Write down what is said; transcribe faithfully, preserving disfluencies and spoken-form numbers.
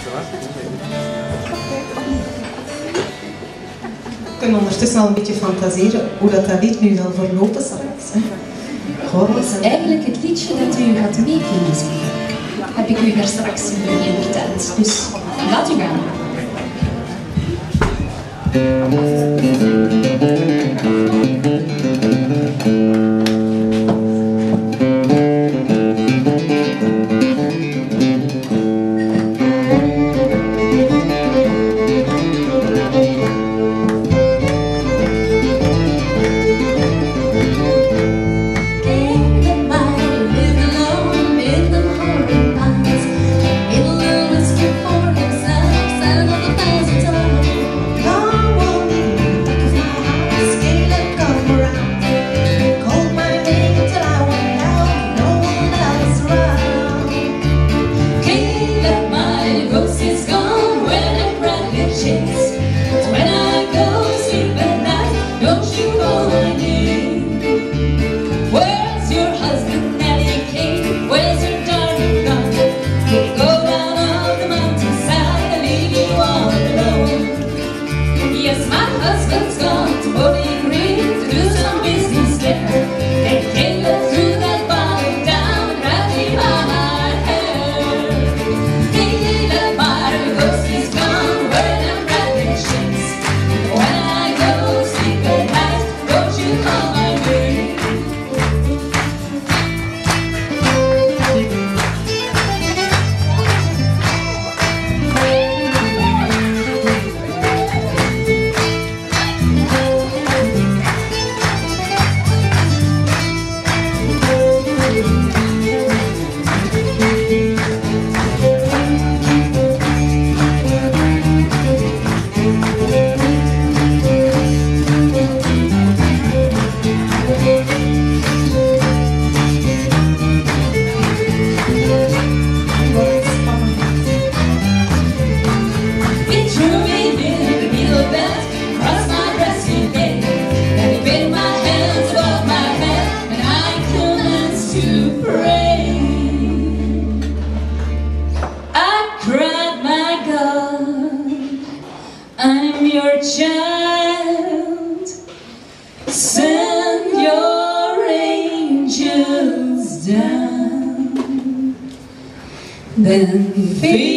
We kunnen ondertussen al een beetje fantaseren hoe dat, dat lied nu zal verlopen straks. Dat is eigenlijk het liedje dat u gaat mee kunnen zingen. Heb ik u daar straks in verteld. Dus laat u gaan. I'm your child, send your angels down, then feed